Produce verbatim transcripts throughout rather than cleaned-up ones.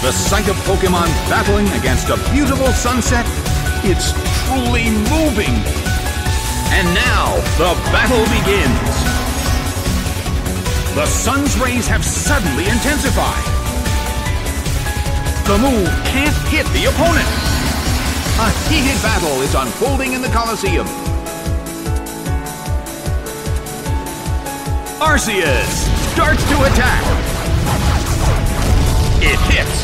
The sight of Pokemon battling against a beautiful sunset, it's truly moving. And now, the battle begins. The sun's rays have suddenly intensified. The move can't hit the opponent. A heated battle is unfolding in the Colosseum. Arceus starts to attack. It hits.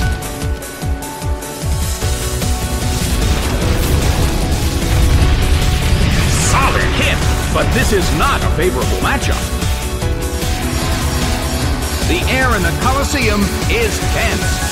Solid hit, but this is not a favorable matchup. The air in the Colosseum is tense.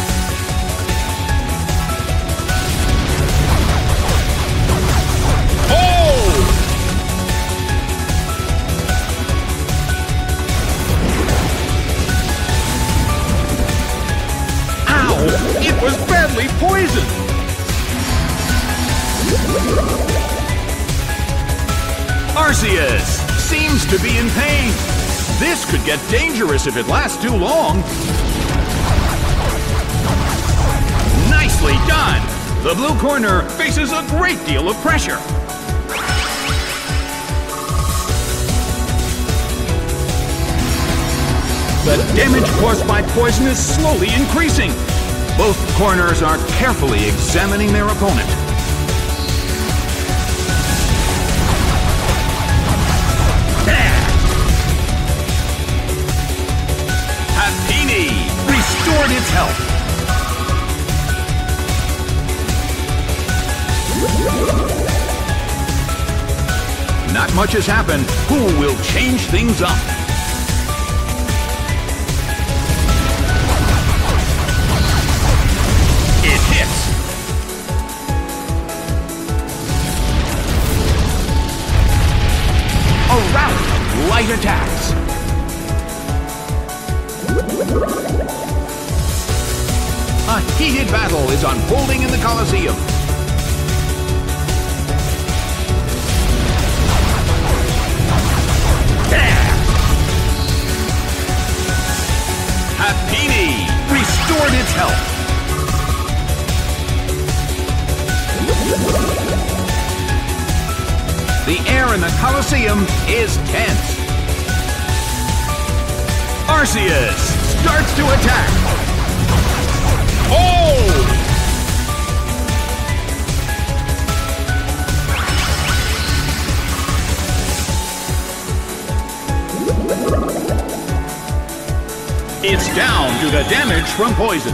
It was badly poisoned! Arceus seems to be in pain. This could get dangerous if it lasts too long. Nicely done! The blue corner faces a great deal of pressure. The damage caused by poison is slowly increasing. Both corners are carefully examining their opponent. Happiny restored its health. Not much has happened. Who will change things up? Light attacks. A heated battle is unfolding in the Colosseum. Happiny restored its health. The air in the Colosseum is tense. Arceus starts to attack. Oh! It's down due to damage from poison.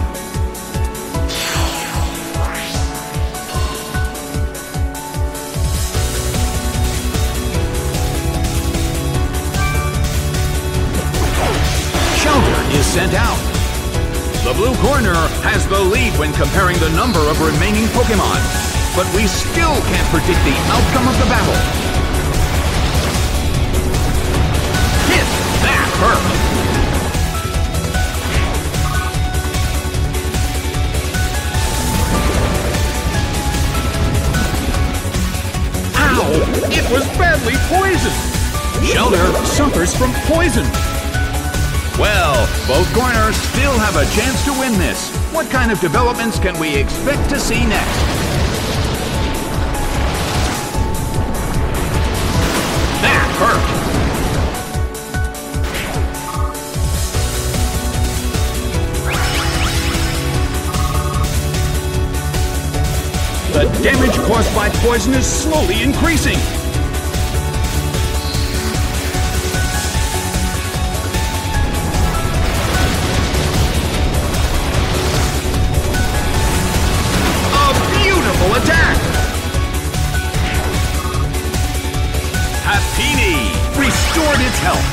Is sent out. The blue corner has the lead when comparing the number of remaining Pokemon, but we still can't predict the outcome of the battle. Hit! That hurt! Ow! It was badly poisoned! Shellder suffers from poison. Well, both corners still have a chance to win this. What kind of developments can we expect to see next? That hurt! The damage caused by poison is slowly increasing. Attack! Happiny restored its health.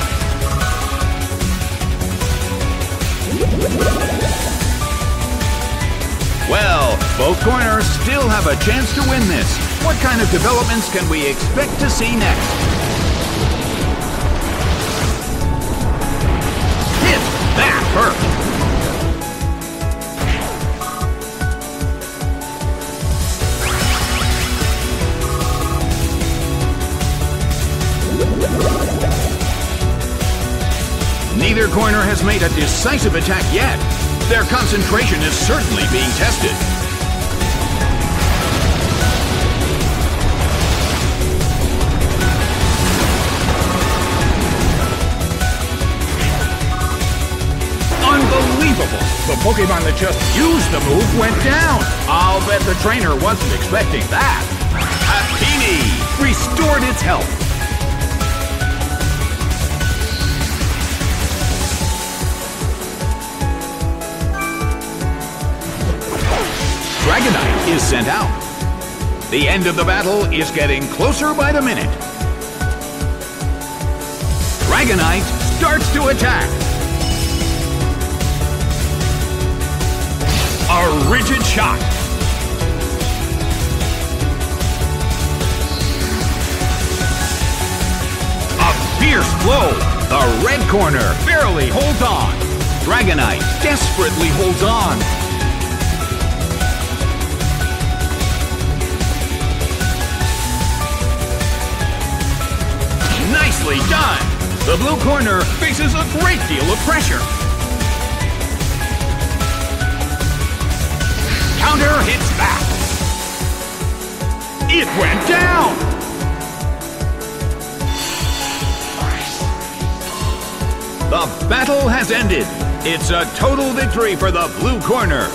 Well, both corners still have a chance to win this. What kind of developments can we expect to see next? Hit! That hurt! Neither corner has made a decisive attack yet. Their concentration is certainly being tested. Unbelievable! The Pokemon that just used the move went down. I'll bet the trainer wasn't expecting that. Happiny restored its health. Dragonite is sent out. The end of the battle is getting closer by the minute. Dragonite starts to attack. A rigid shot. A fierce blow. The red corner barely holds on. Dragonite desperately holds on. Nicely done. The blue corner faces a great deal of pressure. Counter hits back. It went down. The battle has ended. It's a total victory for the blue corner.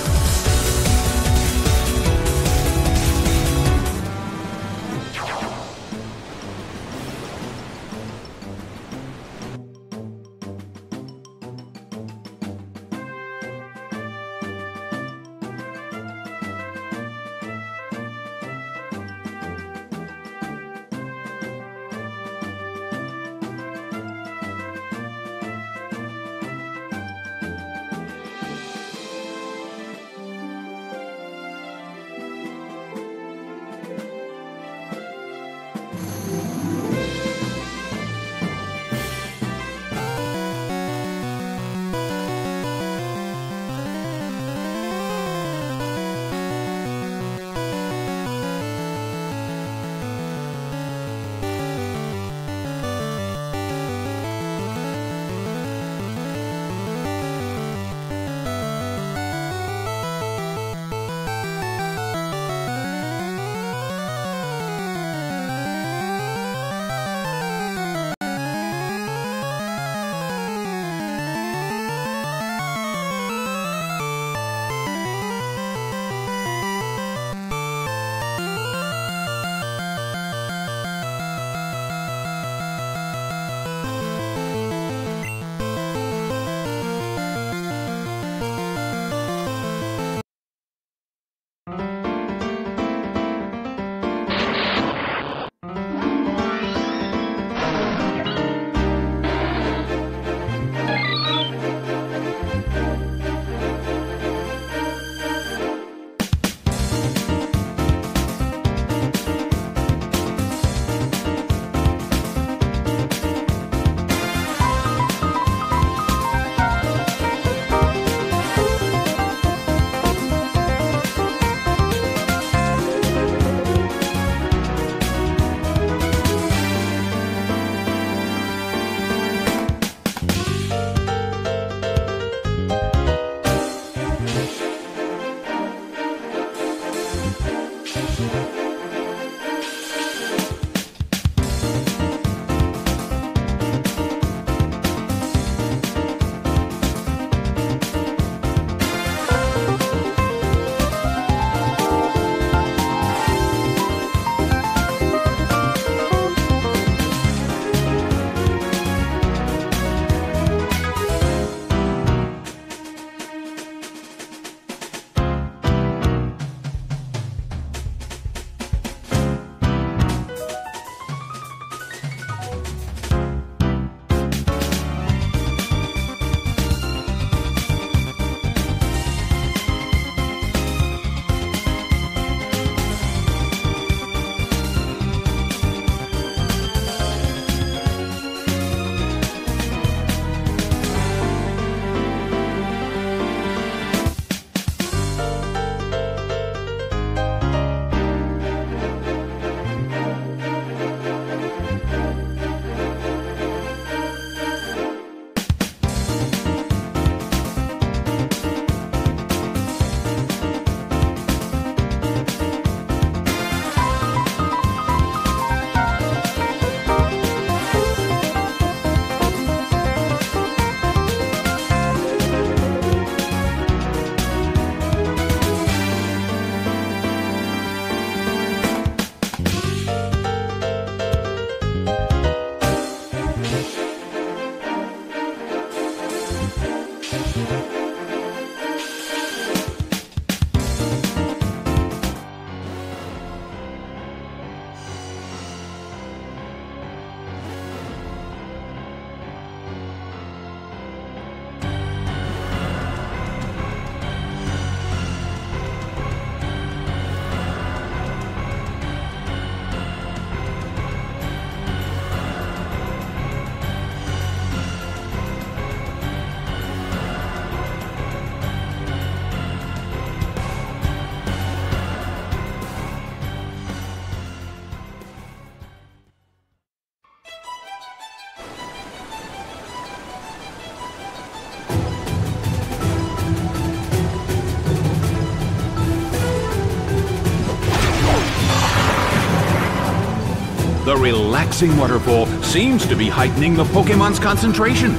The relaxing waterfall seems to be heightening the Pokémon's concentration.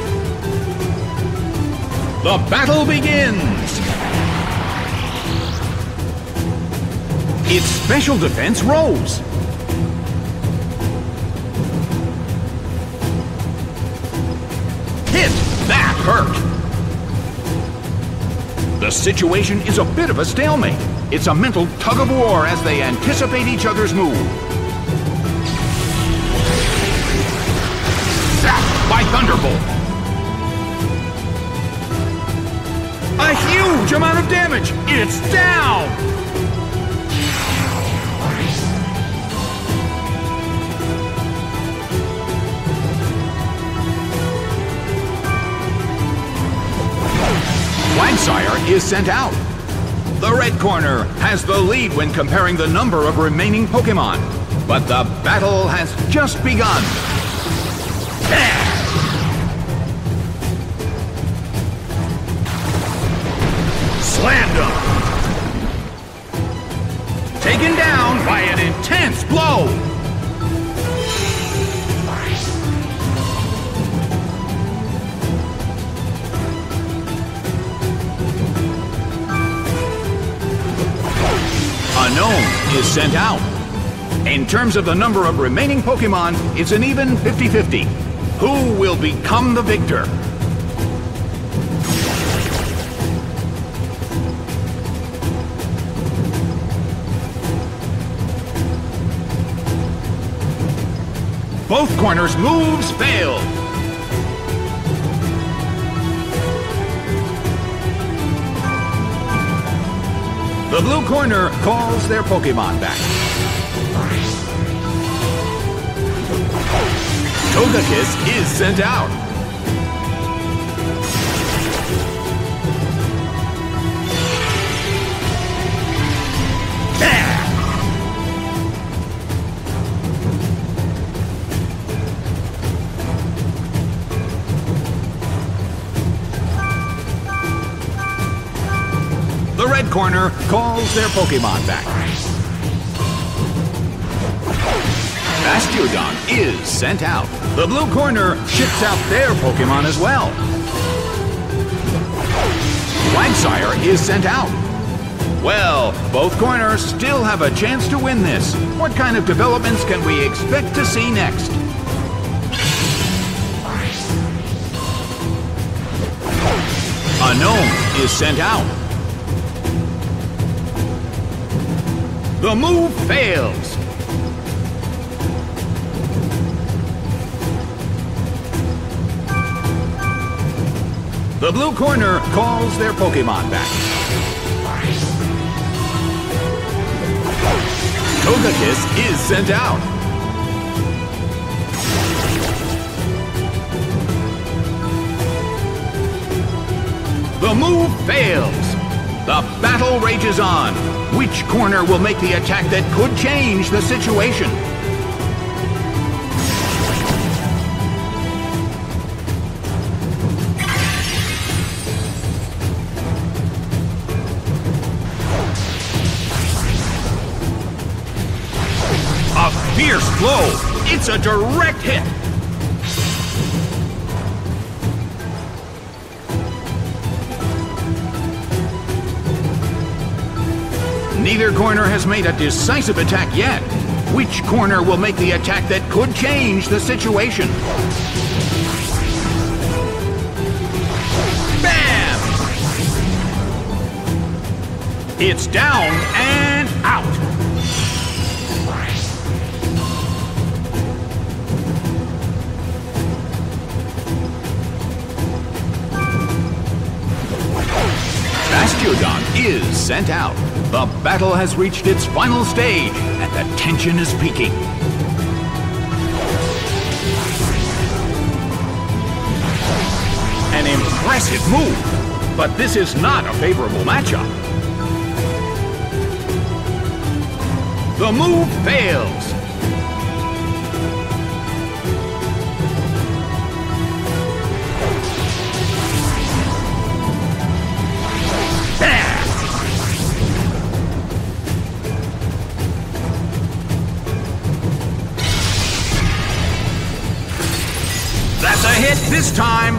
The battle begins! Its special defense rose. Hit! That hurt! The situation is a bit of a stalemate. It's a mental tug-of-war as they anticipate each other's move. Zapped by Thunderbolt! A huge amount of damage! It's down! Quagsire is sent out. The red corner has the lead when comparing the number of remaining Pokémon. But the battle has just begun. Slammed him. Taken down by an intense blow. Unown is sent out. In terms of the number of remaining Pokémon, it's an even fifty fifty. Who will become the victor? Both corners' moves failed. The blue corner calls their Pokémon back. Togekiss is sent out. The red corner calls their Pokémon back. Bastiodon is sent out. The blue corner ships out their Pokémon as well. Quagsire is sent out. Well, both corners still have a chance to win this. What kind of developments can we expect to see next? Unown is sent out. The move fails. The blue corner calls their Pokémon back. Togekiss is sent out. The move fails. The battle rages on. Which corner will make the attack that could change the situation? A fierce blow. It's a direct hit. Neither corner has made a decisive attack yet. Which corner will make the attack that could change the situation? Bam! It's down and out. Bastiodon is sent out. The battle has reached its final stage, and the tension is peaking. An impressive move, but this is not a favorable matchup. The move fails. That's a hit this time!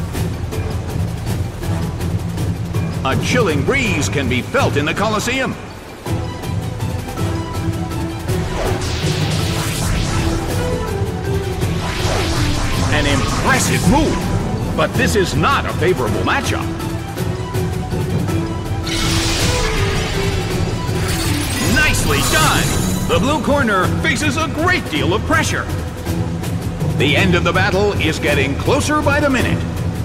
A chilling breeze can be felt in the Colosseum. An impressive move, but this is not a favorable matchup. Nicely done! The blue corner faces a great deal of pressure. The end of the battle is getting closer by the minute.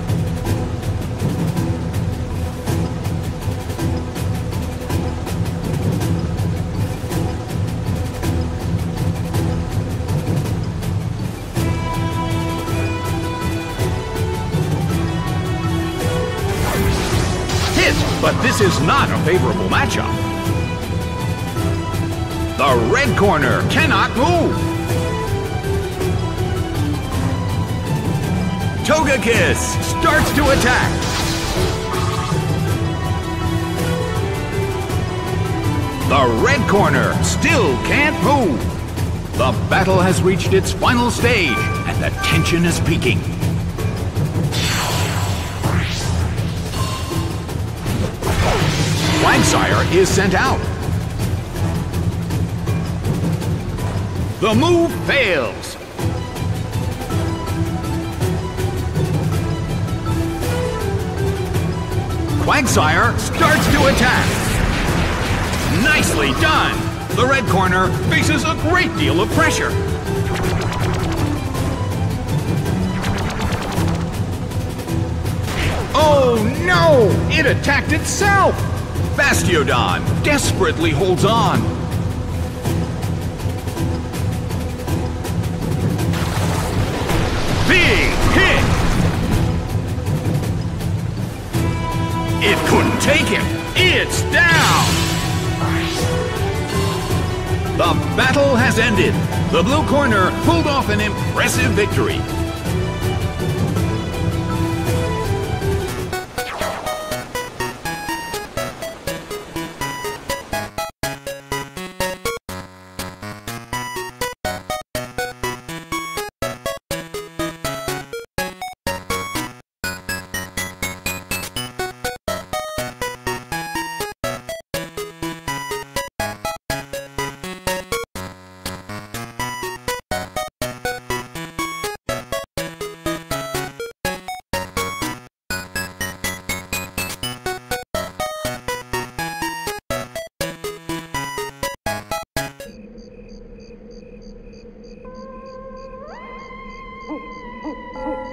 Hit, but this is not a favorable matchup. The red corner cannot move. Togekiss starts to attack. The red corner still can't move. The battle has reached its final stage, and the tension is peaking. Quagsire is sent out. The move fails. Quagsire starts to attack. Nicely done! The red corner faces a great deal of pressure. Oh no! It attacked itself! Bastiodon desperately holds on. Big hit! It couldn't take him. It's down! The battle has ended. The blue corner pulled off an impressive victory. Oh, oh, oh.